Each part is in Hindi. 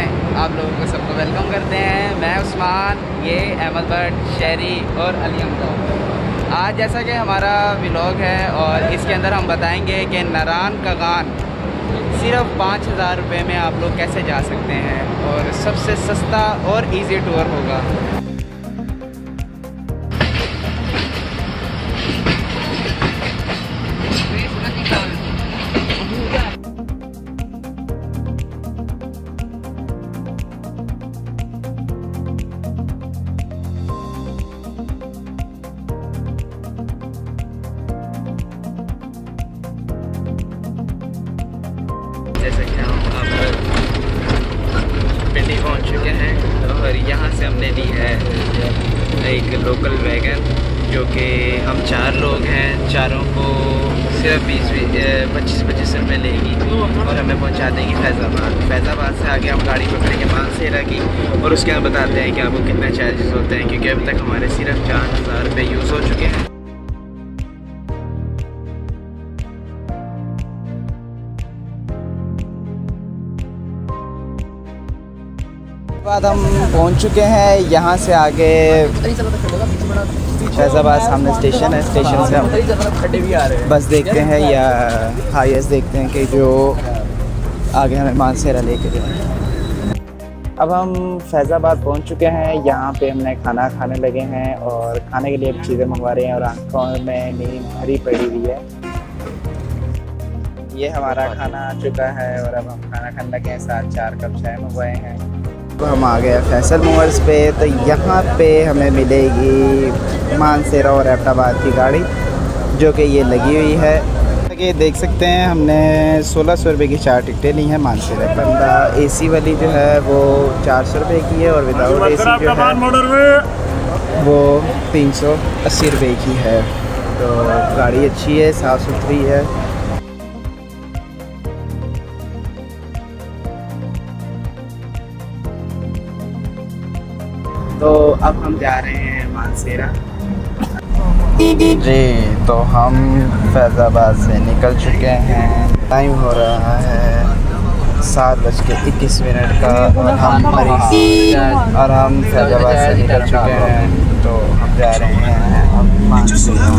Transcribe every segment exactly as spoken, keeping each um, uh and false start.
में आप लोगों को सबको वेलकम करते हैं। मैं उस्मान, ये अहमद भट्ट, शहरी और अली हमजा। आज जैसा कि हमारा व्लॉग है और इसके अंदर हम बताएंगे कि नारान का गान सिर्फ पाँच हज़ार रुपये में आप लोग कैसे जा सकते हैं और सबसे सस्ता और इजी टूर होगा। जैसे कि हम अब पिंडी पहुंच चुके हैं और यहाँ से हमने ली है एक लोकल वैगन जो कि हम चार लोग हैं, चारों को सिर्फ बीस पच्चीस पच्चीस रुपये लेगी और हमें पहुंचा देगी फैज़ाबाद। फैज़ाबाद से आगे हम गाड़ी पकड़ेंगे मानसेरा की और उसके बाद बताते हैं कि आपको कितने चार्जेस होते हैं, क्योंकि अभी तक हमारे सिर्फ चार हज़ार रुपये यूज़ हो चुके हैं। बाद हम पहुंच चुके हैं यहाँ से आगे फैज़ाबाद सामने स्टेशन है। स्टेशन से हम बस देखते हैं या हाईएस्ट देखते हैं कि जो आगे हमें मानसेरा लेके जाए। अब हम फैज़ाबाद पहुंच चुके हैं। यहाँ पे हमने खाना खाने लगे हैं और खाने के लिए चीज़ें मंगवा रहे हैं और आंखों में नींद भरी पड़ी हुई है। ये हमारा खाना आ चुका है और अब हम खाना खाने लगे हैं। साथ चार कप चाय मंगवाए हैं। तो हम आ गए फैसल मूवर्स पे। तो यहाँ पे हमें मिलेगी मानसेरा और एबटाबाद की गाड़ी जो कि ये लगी हुई है। कि देख सकते हैं हमने सोलह सौ रुपये की चार टिकटें ली हैं मानसेरा। बंदा एसी वाली जो है वो चार सौ रुपये की है और विदाउट एसी जो है वो तीन सौ अस्सी रुपये की है। तो गाड़ी अच्छी है, साफ़ सुथरी है। तो अब हम जा रहे हैं मानसेरा जी। तो हम फैज़ाबाद से निकल चुके हैं। टाइम हो रहा है सात बज के इक्कीस मिनट का और हम मरीज और हम फैज़ाबाद से निकल चुके हैं। तो हम जा रहे हैं मानसेरा।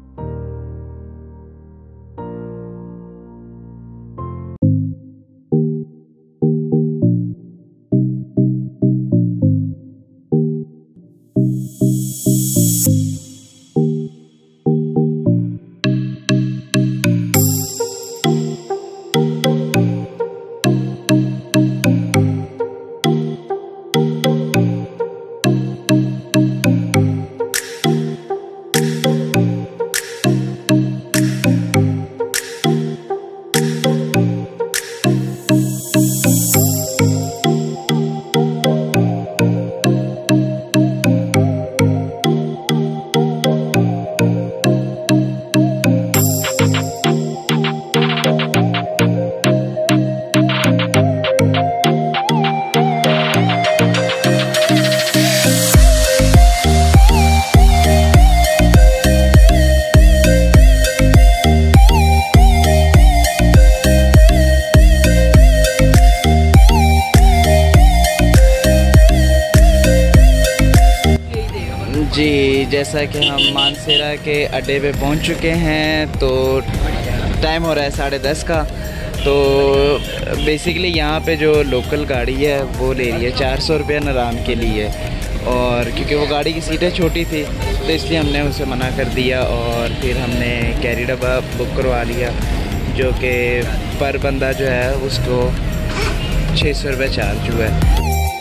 जी, जैसा कि हम मानसेरा के अड्डे पे पहुंच चुके हैं तो टाइम हो रहा है साढ़े दस का। तो बेसिकली यहाँ पे जो लोकल गाड़ी है वो ले रही है चार सौ रुपये नारान के लिए, और क्योंकि वो गाड़ी की सीटें छोटी थी तो इसलिए हमने उसे मना कर दिया और फिर हमने कैरी डब्बा बुक करवा लिया जो कि पर बंदा जो है उसको छः सौ रुपये चार्ज हुआ है।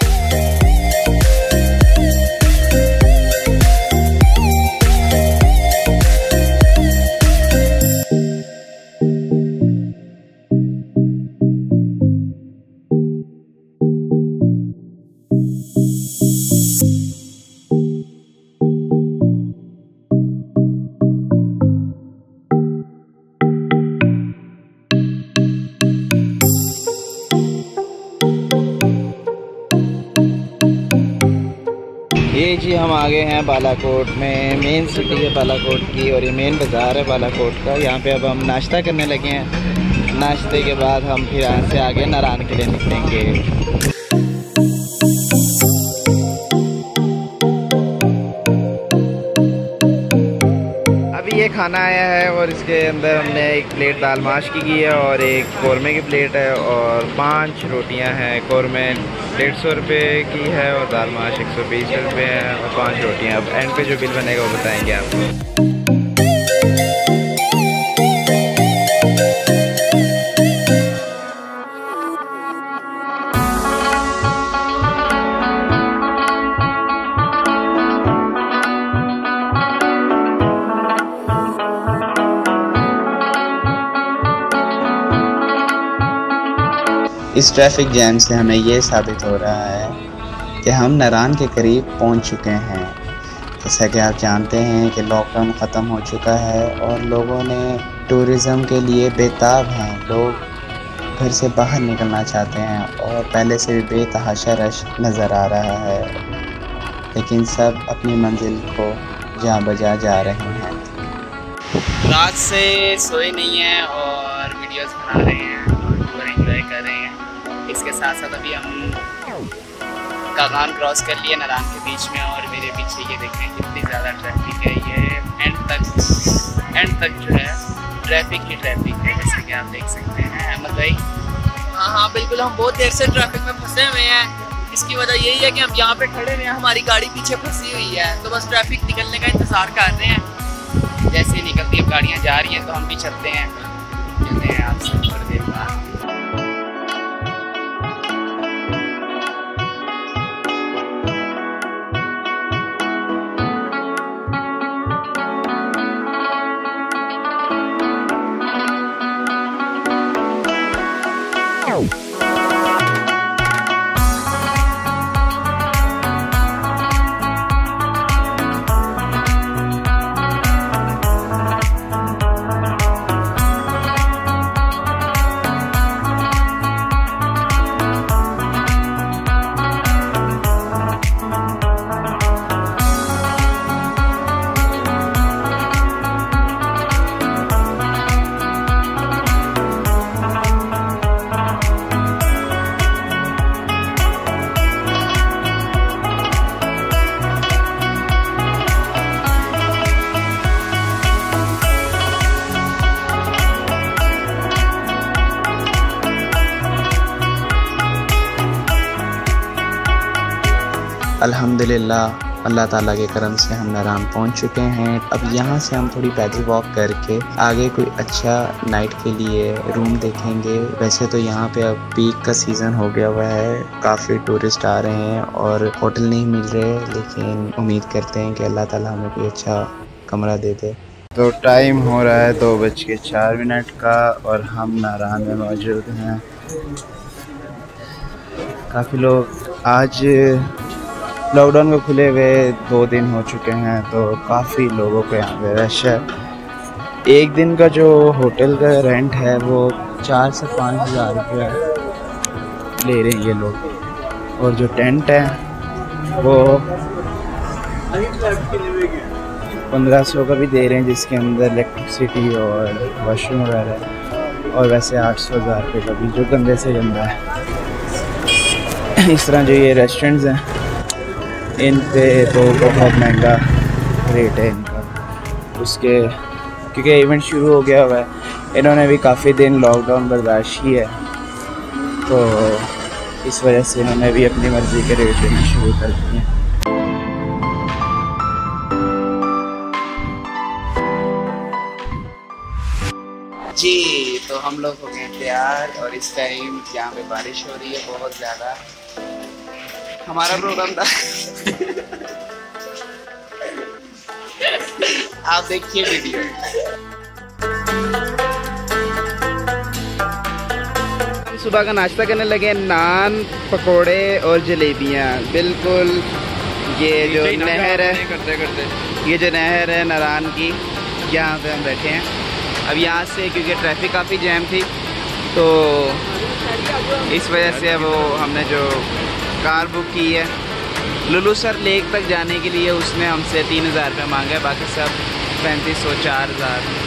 ये जी हम आ गए हैं बालाकोट में, मेन सिटी है बालाकोट की और ये मेन बाज़ार है बालाकोट का। यहाँ पे अब हम नाश्ता करने लगे हैं। नाश्ते के बाद हम फिर यहाँ से आगे नारान के लिए निकलेंगे। खाना आया है और इसके अंदर हमने एक प्लेट दाल माश की की है और एक कौरमे की प्लेट है और पांच रोटियां हैं। कौरमे डेढ़ सौ रुपये की है और दाल माश एक सौ बीस रुपये है और पांच रोटियां। अब एंड पे जो बिल बनेगा वो बताएंगे आपको। इस ट्रैफिक जैम से हमें ये साबित हो रहा है कि हम नारान के करीब पहुंच चुके हैं। जैसा कि आप जानते हैं कि लॉकडाउन ख़त्म हो चुका है और लोगों ने टूरिज़म के लिए बेताब हैं। लोग घर से बाहर निकलना चाहते हैं और पहले से भी बेतहाशा रश नज़र आ रहा है, लेकिन सब अपनी मंजिल को जहाँ बजा जा रहे हैं। रात से सोए नहीं हैं और वीडियोस बना रहे हैं और टूर एंजॉय कर रहे हैं। इसके साथ साथ अभी हम कागान क्रॉस कर लिए नारान के बीच में और मेरे पीछे ये देखें कितनी ज़्यादा ट्रैफिक है। ये एंड तक एंड तक जो है ट्रैफिक ही ट्रैफिक है, जैसे कि आप देख सकते हैं। अहमद भाई, हाँ हाँ बिल्कुल, हम बहुत देर से ट्रैफिक में फंसे हुए हैं। इसकी वजह यही है कि हम यहाँ पे खड़े हुए हैं, हमारी गाड़ी पीछे फंसी हुई है, तो बस ट्रैफिक निकलने का इंतज़ार कर रहे हैं। जैसे ही निकलती है गाड़ियाँ जा रही हैं तो हम भी चलते हैं चलते हैं आपसे थोड़ी देर बाद। अल्हम्दुलिल्लाह, अल्लाह ताला के करम से हम नारान पहुंच चुके हैं। अब यहाँ से हम थोड़ी पैदल वॉक करके आगे कोई अच्छा नाइट के लिए रूम देखेंगे। वैसे तो यहाँ पे अब पीक का सीज़न हो गया हुआ है, काफ़ी टूरिस्ट आ रहे हैं और होटल नहीं मिल रहे, लेकिन उम्मीद करते हैं कि अल्लाह ताला हमें कोई अच्छा कमरा दे दे। तो टाइम हो रहा है दो बज के चार मिनट का और हम नारान में मौजूद हैं। काफ़ी लोग आज लॉकडाउन को खुले हुए दो दिन हो चुके हैं, तो काफ़ी लोगों को यहाँ पे रश है। एक दिन का जो होटल का रेंट है वो चार से पाँच हज़ार रुपये ले रहे हैं ये लोग, और जो टेंट है वो पंद्रह सौ का भी दे रहे हैं, जिसके अंदर इलेक्ट्रिसिटी और वॉशरूम वगैरह है, और वैसे आठ सौ हज़ार रुपये का भी, जो गंदे से गंदा है। इस तरह जो ये रेस्टोरेंट्स हैं इन पे तो बहुत महंगा रेट है इनका, उसके क्योंकि इवेंट शुरू हो गया हुआ है, इन्होंने भी काफ़ी दिन लॉकडाउन बर्दाश्त की है, तो इस वजह से इन्होंने भी अपनी मर्ज़ी के रेट देना शुरू कर दिए। जी तो हम लोग हो गए तैयार और इस टाइम यहाँ पे बारिश हो रही है बहुत ज़्यादा। हमारा प्रोग्राम था आप देखिए वीडियो। हम सुबह का नाश्ता करने लगे, नान, पकोड़े और जलेबियाँ। बिल्कुल ये जो नहर है करते करते ये जो नहर है नारान की, यहाँ पे हम बैठे हैं। अब यहाँ से क्योंकि ट्रैफिक काफ़ी जैम थी, तो इस वजह से वो हमने जो कार बुक की है लुलू सर लेक तक जाने के लिए, उसने हमसे तीन हज़ार रुपये मांगा है, बाकी सब पैंतीस सौ चार हज़ार।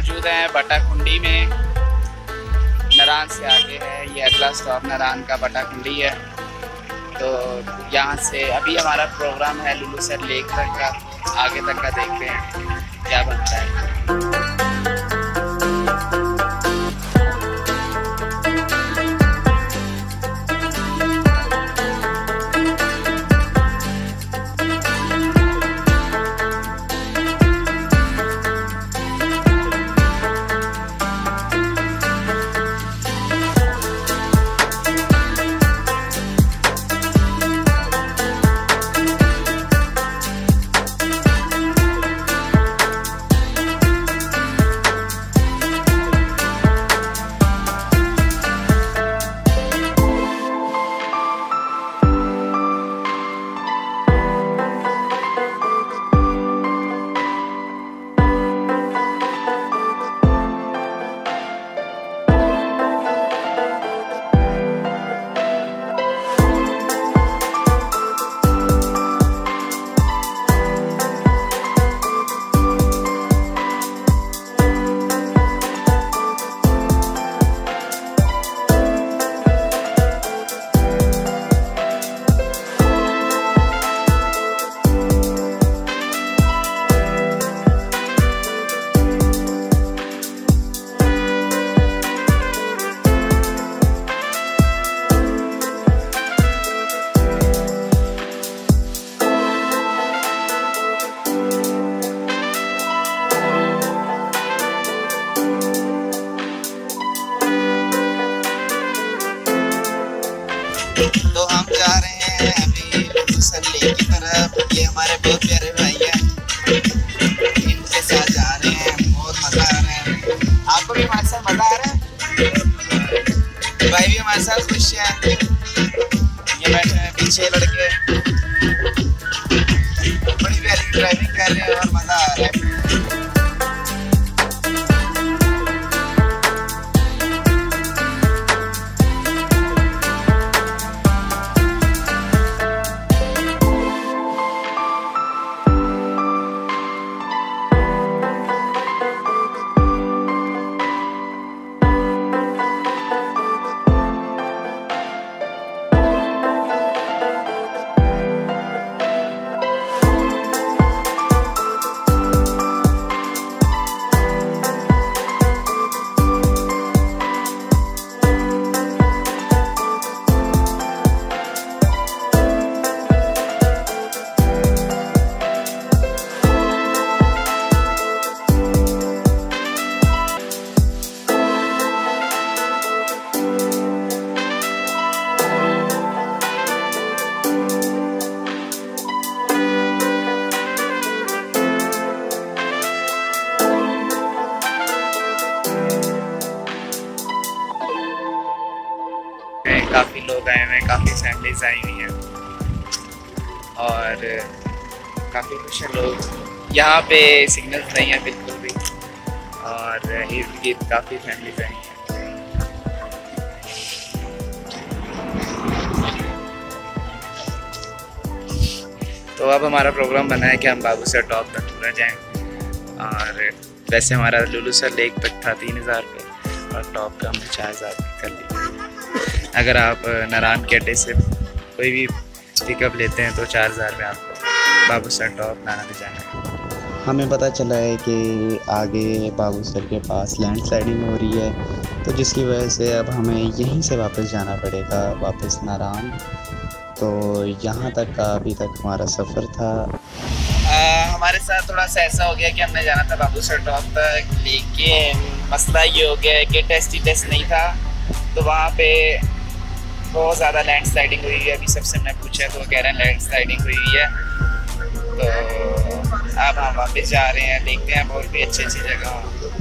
मौजूद हैं बटाकुंडी में, नारान से आगे है। ये अगला स्टॉप नारान का बटाकुंडी है। तो यहाँ से अभी हमारा प्रोग्राम है लुलूसर लेक तक का, आगे तक का देखते हैं क्या बनता है। तो हम जा रहे हैं अभी लुलूसर लेक की तरफ। ये हमारे बहुत प्यारे भाई हैं, इनके साथ जा रहे हैं, बहुत मज़ा आ रहा है। आपको भी हमारे साथ मज़ा आ रहा है? भाई भी हमारे साथ खुश हैं। ये बैठे हैं पीछे लड़के, बड़ी प्यारी ड्राइविंग कर रहे हैं और मज़ा आ रहा है। काफ़ी लोग आए हुए हैं, काफ़ी फैमिलीज आई हुई हैं और काफ़ी खुश हैं लोग। यहाँ पे सिग्नल्स नहीं है बिल्कुल भी और इर्द गिर्द काफ़ी फैमिलीज आई हैं। तो अब हमारा प्रोग्राम बना है कि हम बाबूसर टॉप तक पूरा जाएं और वैसे हमारा लुलूसर लेक तक था तीन हज़ार रुपये और टॉप का हमने चार हज़ार कर लिया। अगर आप नारान के अड्डे से कोई भी पिकअप लेते हैं तो चार हज़ार में आपको बाबूसर टॉप नाना भी जाना है। हमें पता चला है कि आगे बाबूसर के पास लैंड स्लाइडिंग हो रही है, तो जिसकी वजह से अब हमें यहीं से वापस जाना पड़ेगा, वापस नारान। तो यहाँ तक का अभी तक हमारा सफ़र था। आ, हमारे साथ थोड़ा सा ऐसा हो गया कि हमने जाना था बाबूसर टॉप तक, लेकिन मसला ये हो गया कि टेस्ट ही टेस्ट नहीं था, तो वहाँ पे बहुत ज़्यादा लैंड स्लाइडिंग हुई है। अभी सबसे मैं पूछा तो वो कह रहे हैं लैंड स्लाइडिंग हुई हुई है। तो अब हम वापस जा रहे हैं, देखते हैं और भी अच्छी अच्छी जगह।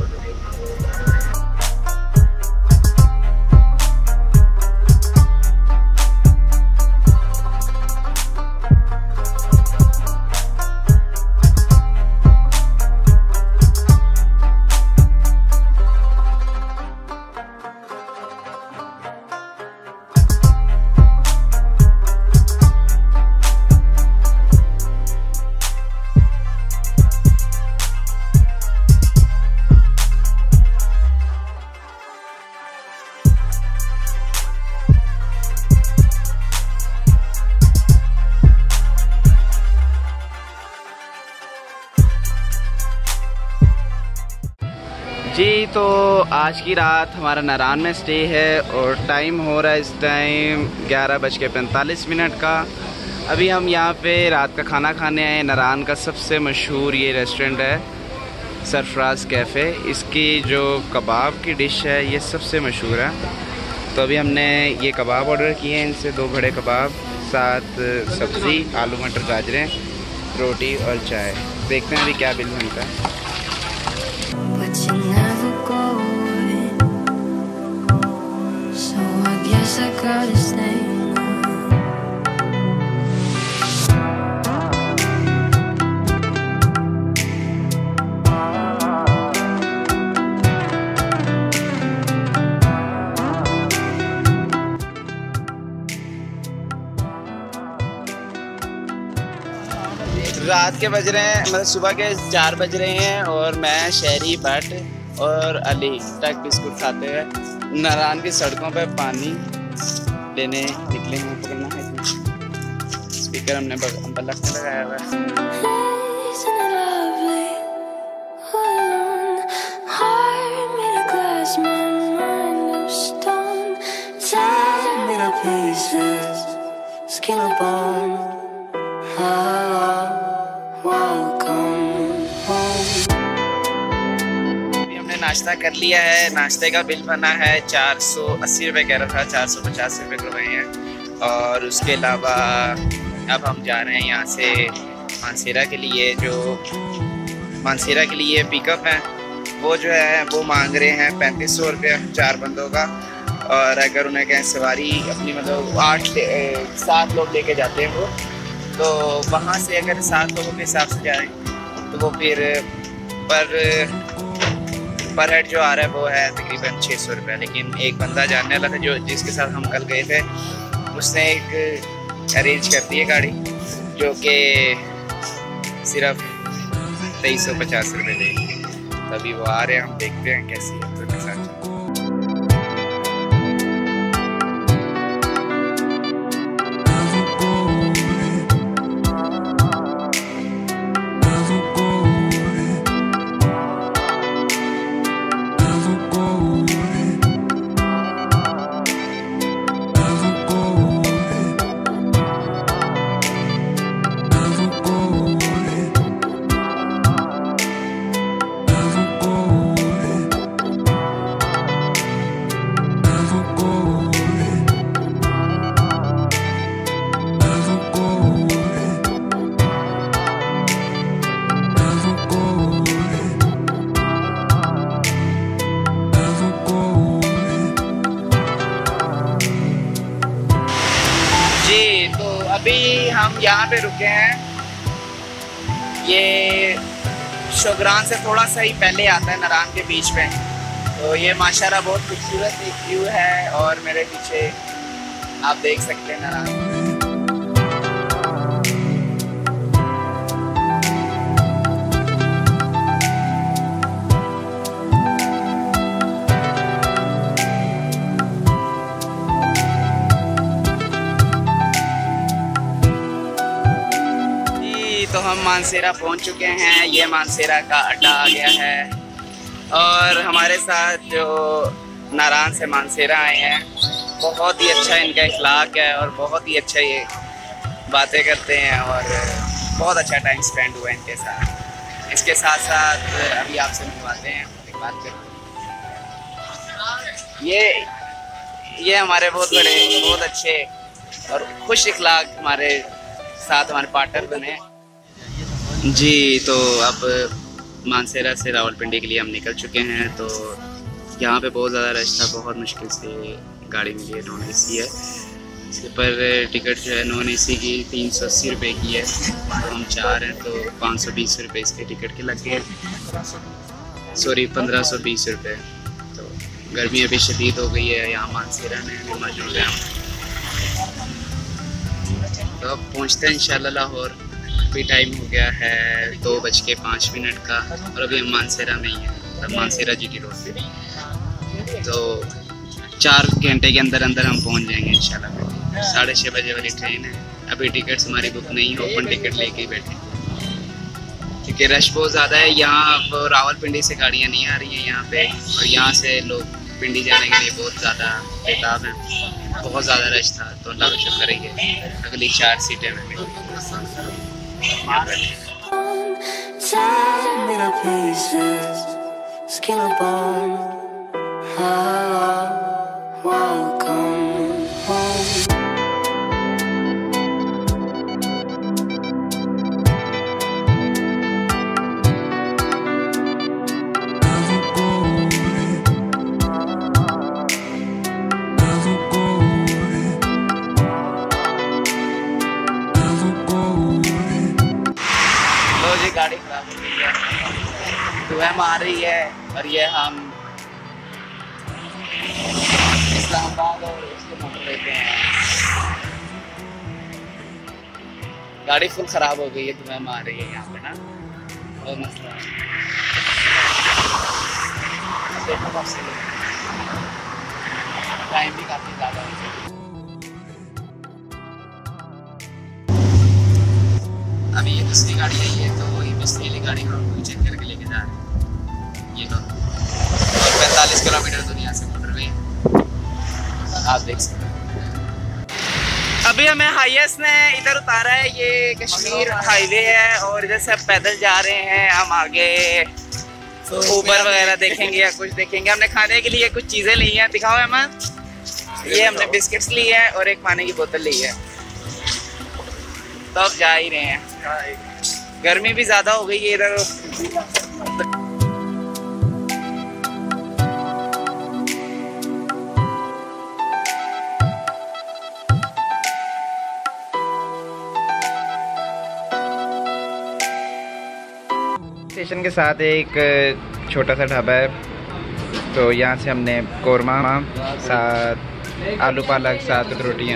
जी तो आज की रात हमारा नारान में स्टे है और टाइम हो रहा है इस टाइम ग्यारह बज के पैंतालीस मिनट का। अभी हम यहाँ पे रात का खाना खाने आए। नारान का सबसे मशहूर ये रेस्टोरेंट है सरफराज कैफ़े। इसकी जो कबाब की डिश है ये सबसे मशहूर है। तो अभी हमने ये कबाब ऑर्डर किए हैं इनसे, दो बड़े कबाब, साथ सब्ज़ी, आलू मटर गाजरें, रोटी और चाय। देखते हैं अभी क्या बिल बनता है। रात के बज रहे हैं, मतलब सुबह के चार बज रहे हैं और मैं शहरी भट्ट और अली टक बिस्कुट खाते हुए नारान की सड़कों पे पानी लेने निकले हैं। पकड़ना है इसमें स्पीकर हमने बल्ब में लगाया हुआ है। नाश्ता कर लिया है। नाश्ते का बिल बना है चार सौ अस्सी रुपये कह रहा था, चार सौ पचास रुपये करवाए हैं। और उसके अलावा अब हम जा रहे हैं यहाँ से मानसेरा के लिए। जो मानसेरा के लिए पिकअप है वो जो है वो मांग रहे हैं पैंतीस सौ रुपये चार बंदों का। और अगर उन्हें कहें सवारी अपनी मतलब आठ सात लोग लेके जाते हैं वो, तो वहाँ से अगर सात लोगों के हिसाब से जाएँ तो वो फिर पर पर हेड जो आ रहा है वो है तकरीबन छः सौ रुपये। लेकिन एक बंदा जानने वाला था जो जिसके साथ हम कल गए थे, उसने एक अरेंज कर दी है गाड़ी जो कि सिर्फ तेईस सौ पचास रुपये देगी। तभी वो आ रहे हैं, हम देखते हैं कैसी है तो के साथ। अभी हम यहाँ पे रुके हैं। ये शोग्रान से थोड़ा सा ही पहले आता है नारान के बीच में। तो ये माशाल्लाह बहुत खूबसूरत एक व्यू है और मेरे पीछे आप देख सकते हैं नारान। तो हम मानसेरा पहुंच चुके हैं। ये मानसेरा का अड्डा आ गया है और हमारे साथ जो नारान से मानसेरा आए हैं, बहुत ही अच्छा इनका इखलाक है और बहुत ही अच्छा ये बातें करते हैं और बहुत अच्छा टाइम स्पेंड हुआ इनके साथ। इसके साथ साथ अभी आपसे मिलवाते हैं, एक बात करते हैं। ये ये हमारे बहुत बड़े बहुत अच्छे और खुश इखलाक हमारे साथ हमारे पार्टनर बने जी। तो अब मानसेरा से रावलपिंडी के लिए हम निकल चुके हैं। तो यहाँ पे बहुत ज़्यादा रश था, बहुत मुश्किल से गाड़ी मिली है, नॉन ए सी है। इसके पर टिकट जो है नॉन ए सी की तीन सौ अस्सी रुपये की है। तो हम चार हैं तो पाँच सौ बीस रुपये इसके टिकट के लग गए, सॉरी पंद्रह सौ बीस रुपये। तो गर्मी अभी शदीद हो गई है यहाँ मानसेरा में भी मौजूद है। तो अब पहुँचते हैं इंशाल्लाह लाहौर। अभी टाइम हो गया है दो बज के पाँच मिनट का और अभी हम मानसेरा में ही हैं, मानसेरा जी टी रोड पे। तो चार घंटे के अंदर अंदर हम पहुंच जाएंगे इंशाल्लाह। साढ़े छः बजे वाली ट्रेन है। अभी टिकट्स हमारी बुक नहीं है, ओपन टिकट लेके ही बैठे। क्योंकि रश बहुत ज़्यादा है यहाँ। अब रावलपिंडी से गाड़ियाँ नहीं आ रही हैं यहाँ पे, और यहाँ से लोग पिंडी जाने के लिए बहुत ज़्यादा बेताब हैं। बहुत ज़्यादा रश था, तो अल्लाह का शुक्र करेंगे अगली चार सीटें में भी। गाड़ी खराब हो गई है, दुआएं मार रही है, और ये हम इस्लामाबाद और उसके मोटरवे पे हैं। गाड़ी फुल खराब हो गई है, दुआएं मार रही है यहाँ पे ना, बहुत मसला है। देखो बस टाइम भी काफ़ी ज़्यादा है। अभी ये दूसरी गाड़ी आई है, तो ये दूसरी वाली गाड़ी हम चेक करके लेके जा रहे हैं। ये तो पैंतालीस किलोमीटर दुनिया से मोटरवे आप देख सकते हैं। अभी हमें हाईएस्ट ने इधर उतारा है, ये कश्मीर हाईवे है, और इधर से अब पैदल जा रहे हैं। हम आगे ऊबर वगैरह देखेंगे या कुछ देखेंगे। हमने खाने के लिए कुछ चीज़ें ली हैं, दिखाओ अहमद। ये हमने बिस्किट्स ली है और एक पानी की बोतल ली है। तो अब जा ही रहे हैं, गर्मी भी ज़्यादा हो गई है इधर। स्टेशन के साथ एक छोटा सा ढाबा है, तो यहाँ से हमने कोरमा साथ आलू पालक साथ रोटियाँ।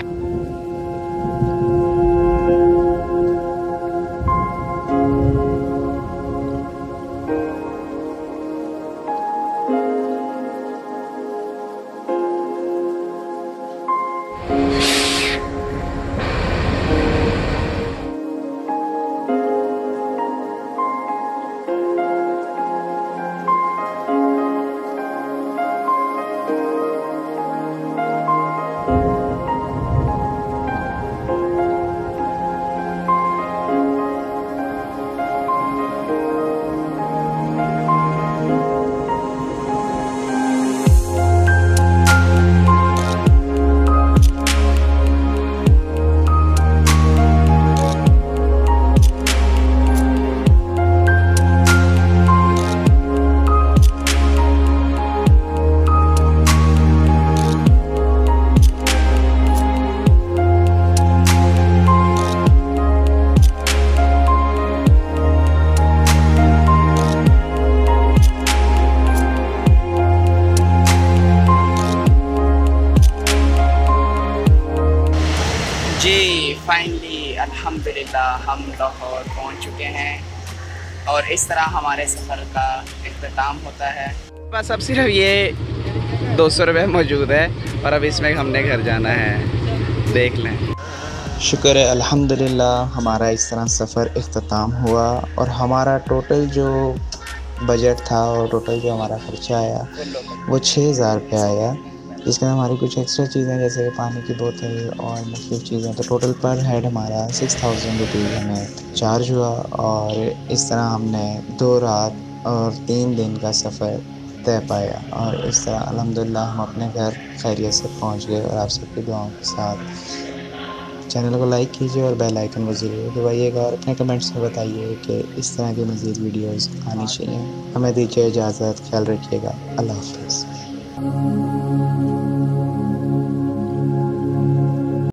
फाइनली अल्हम्दुलिल्लाह हम लाहौर पहुंच चुके हैं, और इस तरह हमारे सफ़र का इख्तिताम होता है। बस अब सिर्फ ये दो सौ रुपये मौजूद है, और अब इसमें हमने घर जाना है, देख लें। शुक्र है अल्हम्दुलिल्लाह हमारा इस तरह सफ़र इख्तिताम हुआ, और हमारा टोटल जो बजट था और टोटल जो हमारा खर्चा आया वो छः हज़ार रुपये आया। इसके अंदर हमारी कुछ एक्स्ट्रा चीज़ें जैसे पानी की बोतल और मुख्तलिफ चीज़ें, तो टोटल पर हेड हमारा सिक्स थाउजेंड रुपीज़ हमें चार्ज हुआ। और इस तरह हमने दो रात और तीन दिन का सफ़र तय पाया, और इस तरह अल्हम्दुलिल्लाह हम अपने घर खैरियत से पहुंच गए। और आप सबकी दुआओं के साथ चैनल को लाइक कीजिए और बेल आइकन को ज़रूर दबाइएगा, और अपने कमेंट्स में बताइए कि इस तरह की मज़ीद वीडियोज़ आनी चाहिए। हमें दीजिए इजाज़त, ख्याल रखिएगा, अल्लाह हाफ़िज़।